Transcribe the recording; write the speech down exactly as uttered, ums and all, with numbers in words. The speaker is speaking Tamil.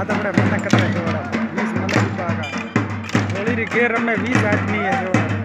આપણે મને કતરા જોડા વીસ મને બાગા ઓલી રી ઘેર અમે વીસ આદમી હે જોડા